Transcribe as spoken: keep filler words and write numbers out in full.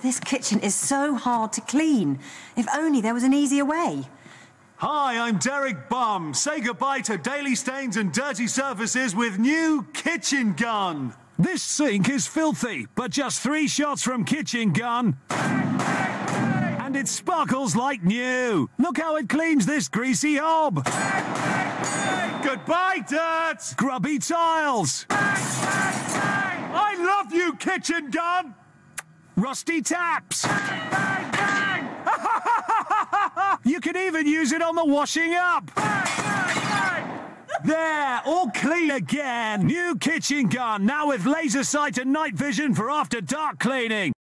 This kitchen is so hard to clean. If only there was an easier way. Hi, I'm Derek Bum. Say goodbye to daily stains and dirty surfaces with new Kitchen Gun. This sink is filthy, but just three shots from Kitchen Gun and it sparkles like new. Look how it cleans this greasy hob. Goodbye, dirt! Grubby tiles. I love you, Kitchen Gun! Rusty taps. You can even use it on the washing up. There, all clean again. New Kitchen Gun, now with laser sight and night vision for after dark cleaning.